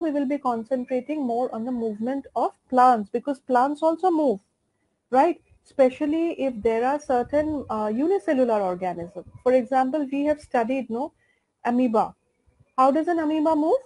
we will be concentrating more on the movement of plants, because plants also move, right? Especially if there are certain unicellular organisms. For example, we have studied amoeba. How does an amoeba move?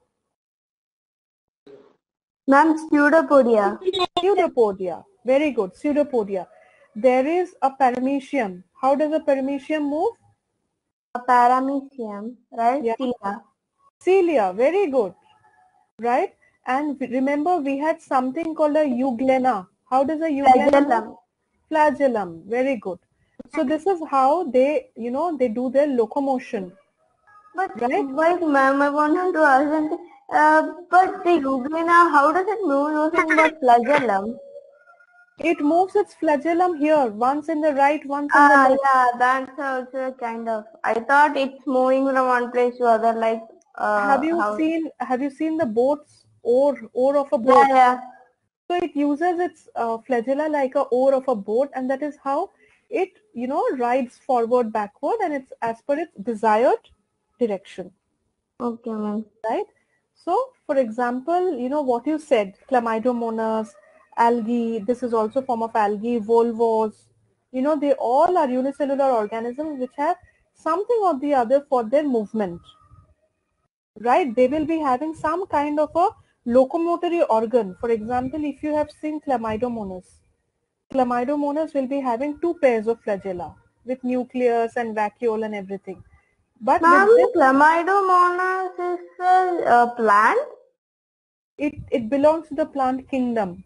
Ma'am, pseudopodia. Pseudopodia. Very good. Pseudopodia. There is a paramecium. How does a paramecium move? A paramecium, right? Yeah. Cilia. Cilia. Very good. Right? And remember, we had something called a euglena. How does a euglena move? Flagellum. Flagellum. Very good. So this is how they, they do their locomotion. But Right? wait, ma'am, I wanted to ask something. But the euglena, how does it move using the flagellum? It moves its flagellum here, once in the right, once in the left. Yeah, that's also kind of. I thought it's moving from one place to other, like Have you how. seen the boats, oar of a boat? Yeah. So it uses its flagella like a oar of a boat, and that is how it, rides forward, backward, and it's as per its desired direction. Okay, ma'am. Right? So, for example, what you said, Chlamydomonas, algae, this is also a form of algae, volvos, they all are unicellular organisms which have something or the other for their movement. Right? They will be having some kind of a locomotory organ. For example, if you have seen Chlamydomonas will be having two pairs of flagella with nucleus and vacuole and everything. But Ma'am, with this, Chlamydomonas is a plant? it belongs to the plant kingdom.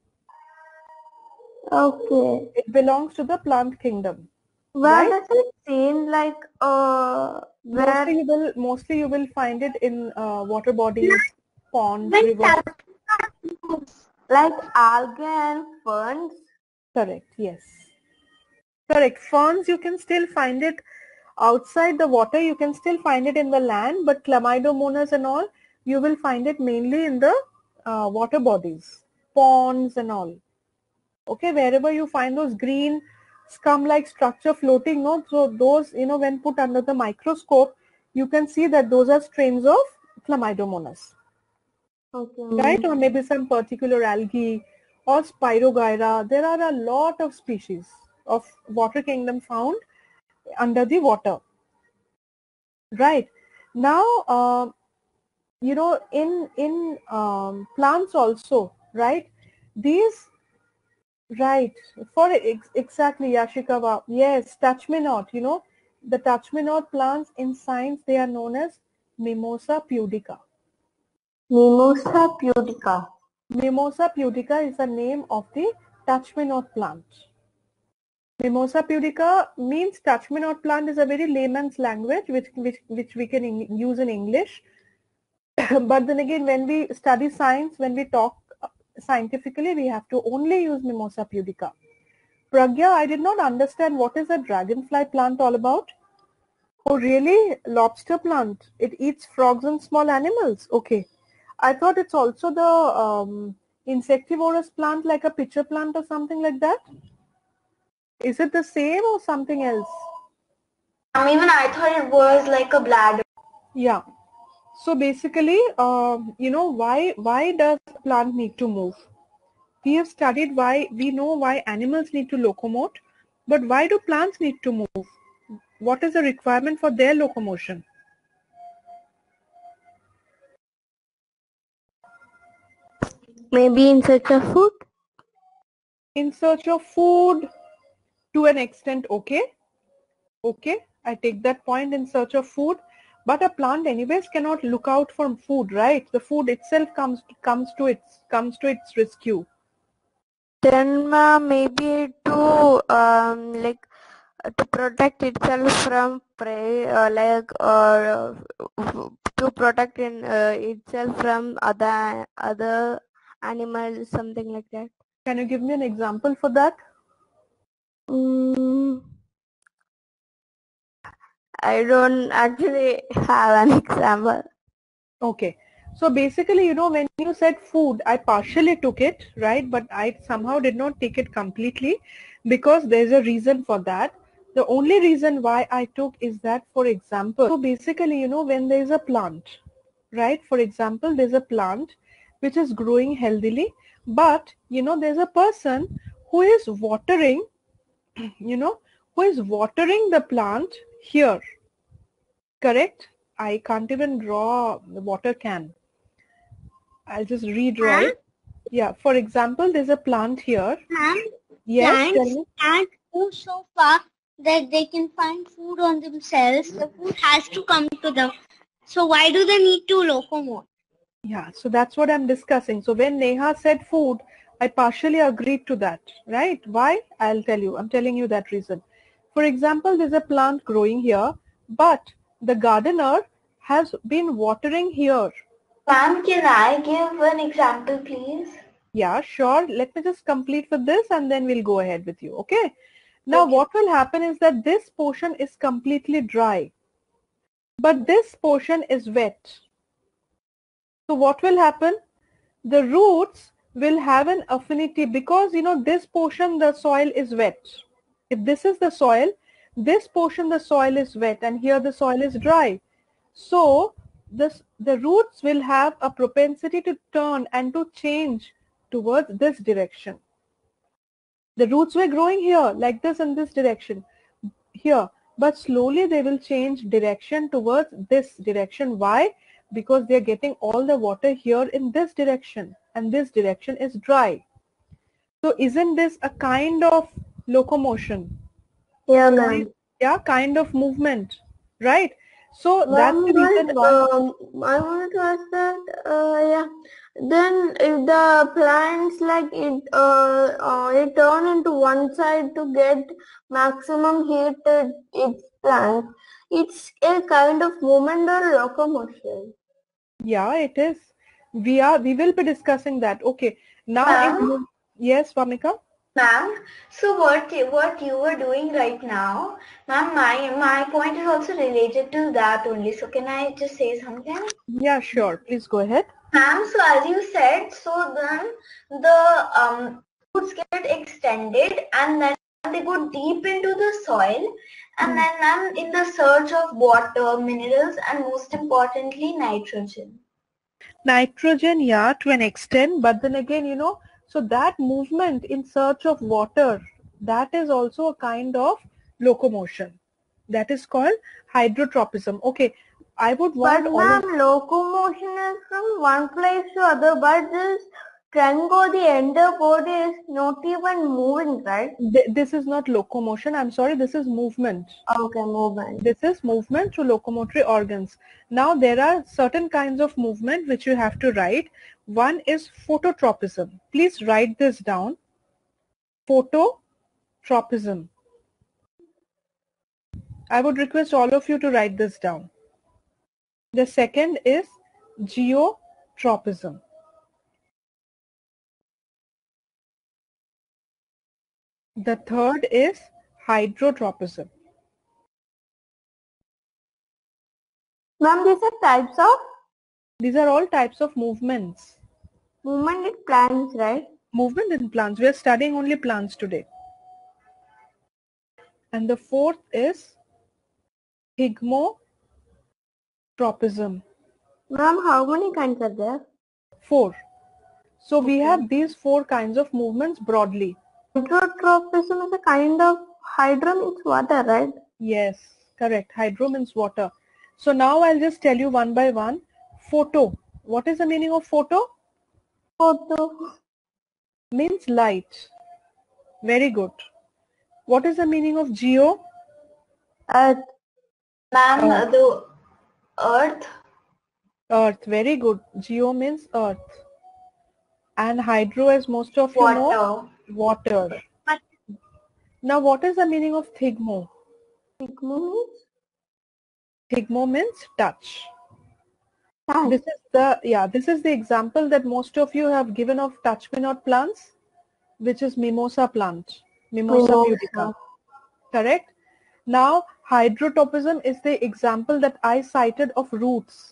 Okay. It belongs to the plant kingdom. Where Right? does it seem like where Mostly you will find it in water bodies, ponds, rivers. like algae and ferns? Correct, yes. Correct. Ferns, you can still find it outside the water. You can still find it in the land, but Chlamydomonas and all, you will find it mainly in the water bodies, ponds and all. Okay, wherever you find those green scum-like structure floating, no, so those, when put under the microscope, you can see that those are strains of Chlamydomonas. Okay. Right? Or maybe some particular algae or Spirogyra. There are a lot of species of water kingdom found under the water. Right? Now, in plants also, right? These, right, exactly, Yashikawa. Yes, touch me not, the touch me not plants in science, they are known as Mimosa pudica. Mimosa pudica. Mimosa pudica is the name of the touch me not plant. Mimosa pudica means touch me not plant is a very layman's language which we can use in English. But then again, when we study science, when we talk scientifically, we have to only use Mimosa pudica. Pragya, I did not understand what is a dragonfly plant all about. Oh really? Lobster plant. It eats frogs and small animals. Okay. I thought it's also the insectivorous plant like a pitcher plant or something like that. Is it the same or something else? Even I thought it was like a bladder. Yeah. So basically, why does the plant need to move? We have studied why, we know why animals need to locomote, but why do plants need to move? What is the requirement for their locomotion? Maybe in search of food? In search of food, to an extent, okay. Okay, I take that point, in search of food, but a plant anyways cannot look out for food, right? The food itself comes to its rescue. Then maybe to like to protect itself from prey, to protect itself from other animals, something like that. Can you give me an example for that? I don't actually have an example. Okay. So basically, when you said food, I partially took it, right? But I somehow did not take it completely because there's a reason for that. The only reason why I took is that, for example, so basically, when there's a plant, right? For example, there's a plant which is growing healthily, but there's a person who is watering, who is watering the plant here, correct? I can't even draw the water can. I'll just redraw Ma'am? it. Yeah, for example, there's a plant here. Ma'am, Yes, tell plants me. can't move so far that they can find food on themselves. The food has to come to them. So why do they need to locomote? Yeah, so that's what I'm discussing. So when Neha said food, I partially agreed to that, right? Why? I'll tell you. I'm telling you that reason. For example, there's a plant growing here, but the gardener has been watering here. Ma'am, can I give an example, please? Yeah, sure. Let me just complete with this and then we'll go ahead with you. Okay. Now Okay. what will happen is that this portion is completely dry, but this portion is wet. So what will happen? The roots will have an affinity because this portion the soil is wet. If this is the soil, this portion the soil is wet and here the soil is dry. So the roots will have a propensity to turn and to change towards this direction. The roots were growing here like this in this direction here, but slowly they will change direction towards this direction. Why? Because they are getting all the water here in this direction and this direction is dry. So isn't this a kind of locomotion? Yeah, ma'am. Yeah, kind of movement, right? So that's Ma'am, the reason but why. I wanted to ask that, yeah, then if the plants like it turn into one side to get maximum heat at its plants, it's a kind of movement or locomotion. Yeah, it is. We will be discussing that. Okay. Now Ma'am, yes, Vamika. ma'am, so what you were doing right now, ma'am, my point is also related to that only. So can I just say something? Yeah, sure. Please go ahead. Ma'am, so as you said, so then the roots get extended and then they go deep into the soil and then ma'am in the search of water, minerals and most importantly nitrogen. Nitrogen, yeah, to an extent, but then again, so that movement in search of water, that is also a kind of locomotion. That is called hydrotropism. Okay, I would But want all of ma'am, locomotion is from one place to other, but this trunk or the entire body is not even moving, right? this is not locomotion. I'm sorry, this is movement. Okay, movement. This is movement through locomotory organs. Now there are certain kinds of movement which you have to write. One is phototropism. Please write this down. Phototropism. I would request all of you to write this down. The second is geotropism. The third is hydrotropism. Ma'am, these are types of These are all types of movements. movement in plants, right? Movement in plants. We are studying only plants today. And the fourth is thigmotropism. Ma'am, how many kinds are there? 4. So we Okay. have these 4 kinds of movements broadly. Hydrotropism is a kind of hydro means water, right? Yes, correct. Hydro means water. So now I'll just tell you one by one. Photo. What is the meaning of photo? Photo. Means light. Very good. What is the meaning of geo? Earth. Ma'am, Earth. the earth. Earth. Very good. Geo means earth. And hydro, as most of you know, water. Now what is the meaning of thigmo? Thigmo means? Thigmo means touch. Touch. This is the example that most of you have given of touch me not plants, which is mimosa plant, Mimosa pudica. Correct? Now hydrotropism is the example that I cited of roots,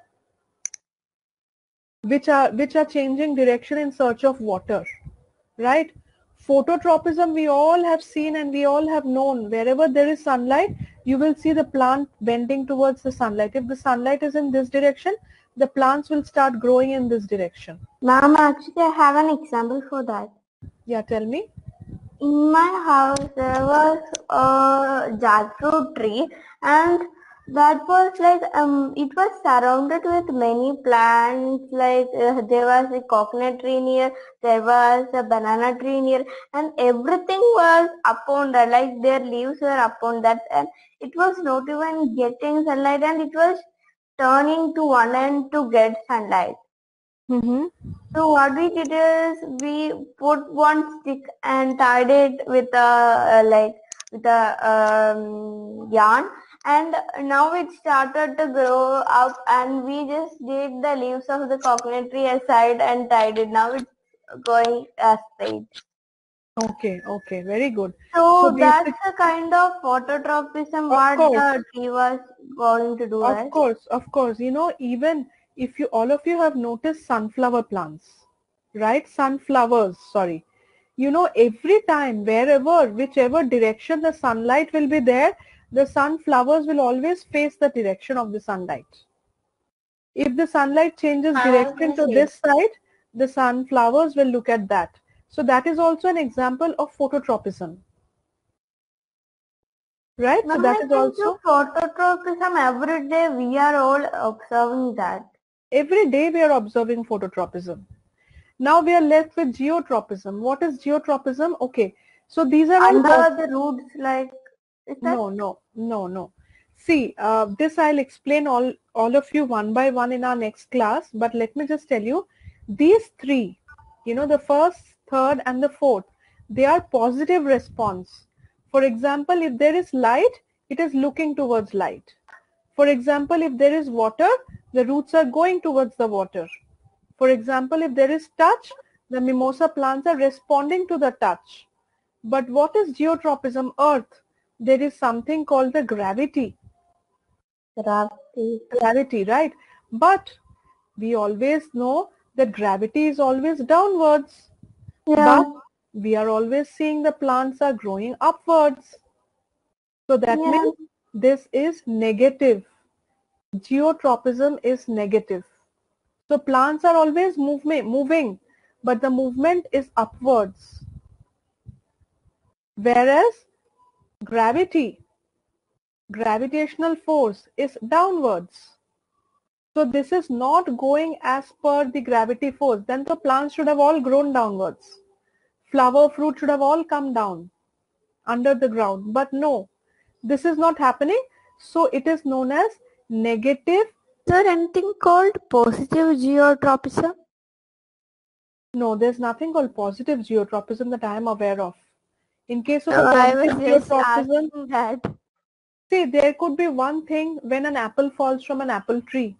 which are changing direction in search of water. Right? Phototropism we all have seen and we all have known. Wherever there is sunlight, you will see the plant bending towards the sunlight. If the sunlight is in this direction, the plants will start growing in this direction. Ma'am, actually I have an example for that. Yeah, tell me. In my house there was a jackfruit tree, and that was like it was surrounded with many plants, like there was a coconut tree near, there was a banana tree near, and everything was upon that, like their leaves were upon that, and it was not even getting sunlight, and it was turning to one end to get sunlight. Mm-hmm. So what we did is we put one stick and tied it with a yarn, and now it started to grow up, and we just did the leaves of the coconut tree aside and tied it. Now it's going straight. Okay, okay, very good. So that's basic, a kind of phototropism of what course, the tree was going to do, right? of course, you know, even if you, all of you have noticed sunflower plants, right? Sunflowers, sorry. You know, every time, wherever, whichever direction the sunlight will be there, the sunflowers will always face the direction of the sunlight. If the sunlight changes direction to this side, the sunflowers will look at that. So that is also an example of phototropism. Right? So Ma'am, that I is think also, phototropism every day we are all observing that. every day we are observing phototropism. Now we are left with geotropism. What is geotropism? Okay. So these are all Under the roots, like, is that? No. See, this I'll explain all of you one by one in our next class. But let me just tell you, these three, you know, the first, third, and the fourth, they are positive response. For example, if there is light, it is looking towards light. For example, if there is water, the roots are going towards the water. For example, if there is touch, the mimosa plants are responding to the touch. But what is geotropism? Earth. There is something called the gravity. Gravity, right? But we always know that gravity is always downwards. Yeah. But we are always seeing the plants are growing upwards. So that Yeah. means this is negative. Geotropism is negative. So plants are always moving, but the movement is upwards. Whereas gravitational force is downwards. So this is not going as per the gravity force. Then the plants should have all grown downwards. Flower, fruit should have all come down under the ground. But no, this is not happening. So it is known as negative. Is there anything called positive geotropism? No, there's nothing called positive geotropism that I am aware of. In case of No, a I positive was just geotropism, asking that. see, there could be one thing when an apple falls from an apple tree.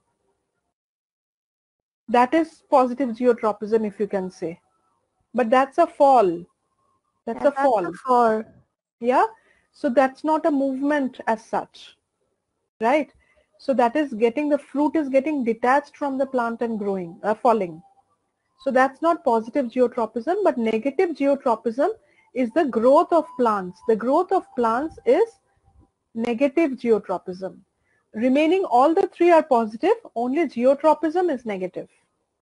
That is positive geotropism, if you can say. But that's a fall. That's a fall. Yeah. So that's not a movement as such. Right. So that is getting, the fruit is getting detached from the plant and growing, falling. So that's not positive geotropism, but negative geotropism is the growth of plants. The growth of plants is negative geotropism. Remaining all the three are positive, only geotropism is negative.